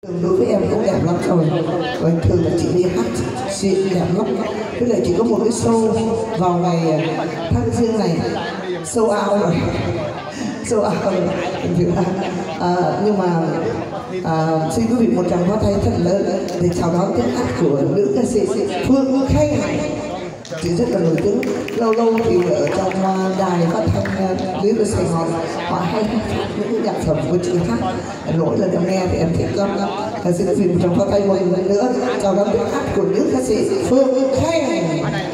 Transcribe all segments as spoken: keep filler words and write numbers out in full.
Đối với em cũng đẹp lắm rồi. Và thường là chị đi hát xịn đẹp lắm. Tức là chỉ có một cái show vào ngày tháng riêng này, show out rồi, show out rồi. À, nhưng mà à, xin quý vị một tràng pháo tay thật lớn để chào đón tiếng hát của nữ ca sĩ Phương Khanh. Chị rất là nổi tiếng, lâu lâu thì ở trong đài phát thanh Lý Sơn Sài Gòn họ hay hát những nhạc phẩm của chị hát. Lỗi là em nghe thì em thích lắm lắm. Và xin quý vị một tràng pháo tay một lần nữa chào đón tiếng hát của nữ ca sĩ Phương Khanh.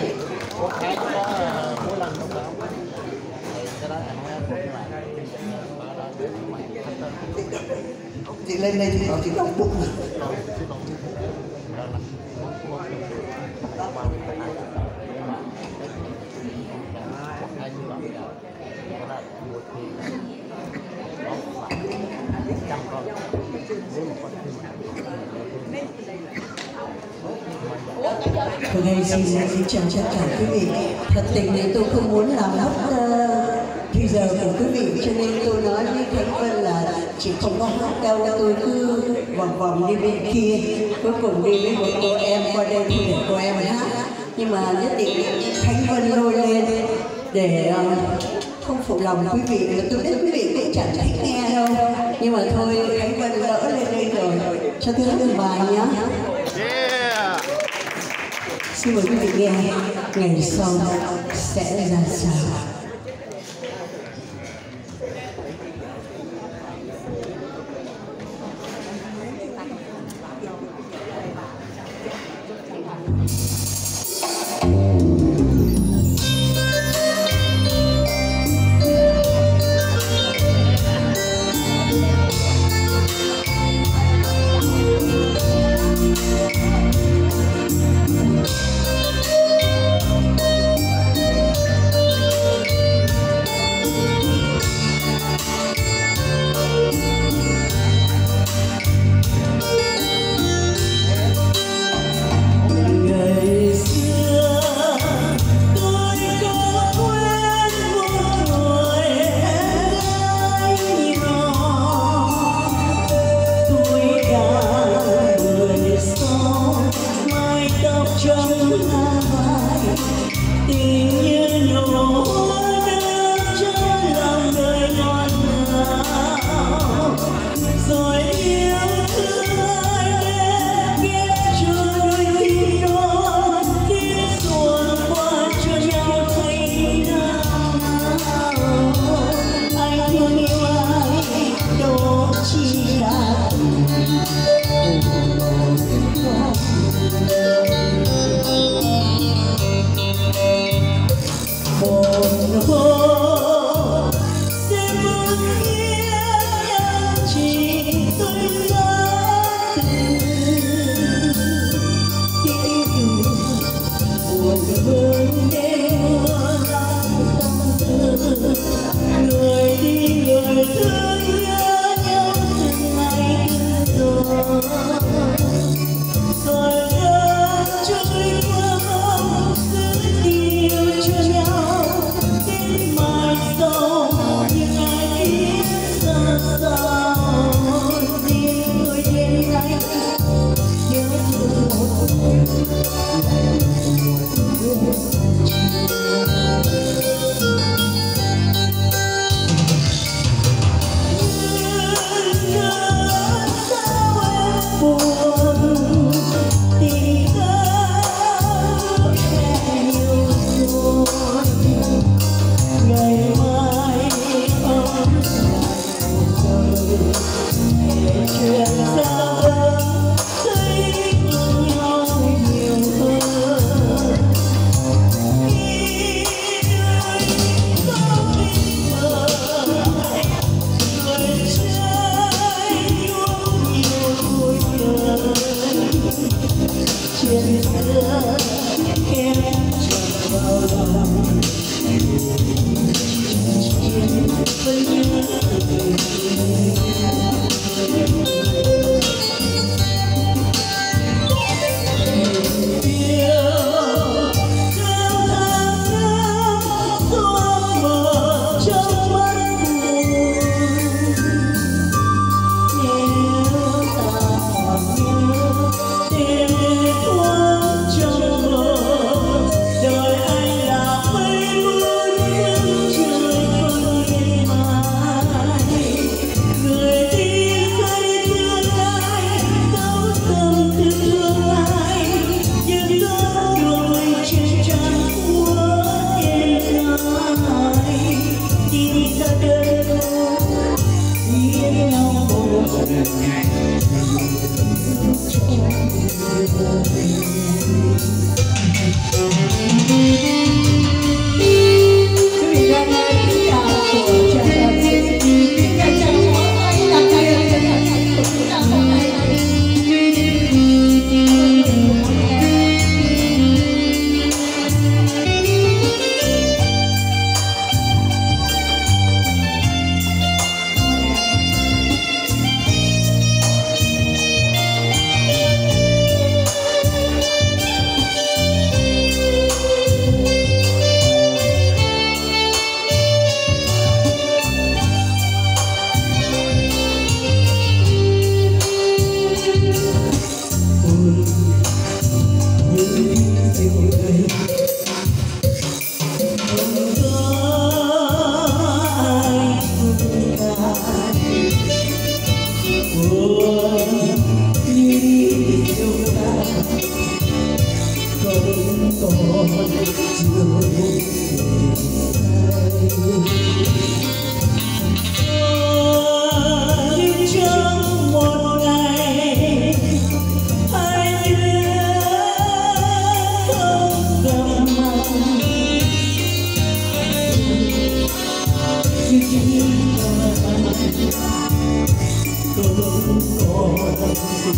Chị lên đây thì nó chỉ đau bụng. Hôm nay xin xin chào tất cả quý vị. Thật tình thì tôi không muốn làm mất uh, thì giờ của quý vị, cho nên tôi nói với Khánh Vân là chị không có hát đâu, tôi cứ vòng vòng đi bên kia, cuối cùng đi với một cô em qua đây thì để cô em hát. Nhưng mà nhất định Khánh Vân lôi lên để uh, không phụ lòng quý vị, mà tôi biết quý vị cũng chẳng thích nghe đâu. Nhưng mà thôi, Khánh Vân lỡ lên đây rồi, cho tôi hát một bài nhé. Xin mời quý vị nghe Ngày Sau Sẽ Ra Sao. Hãy subscribe cho kênh Ghiền Mì Gõ để không bỏ lỡ những video hấp dẫn.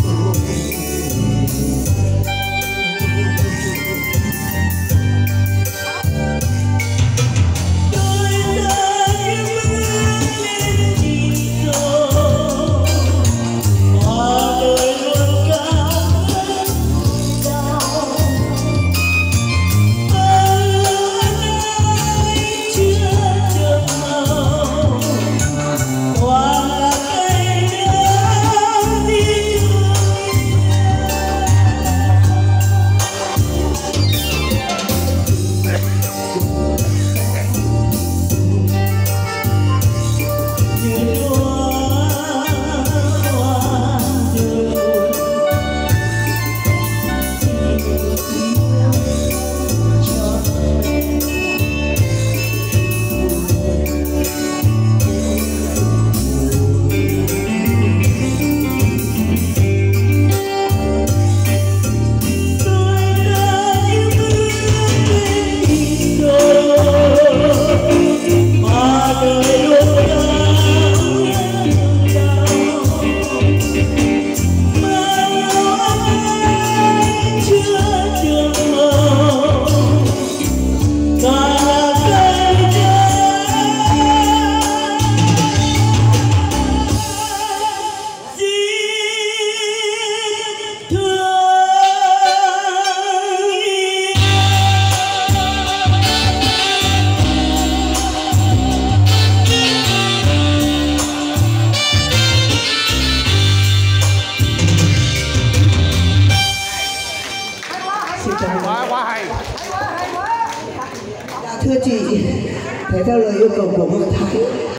quá quá hay. Thưa chị, thể theo lời yêu cầu của Ngọc Thái,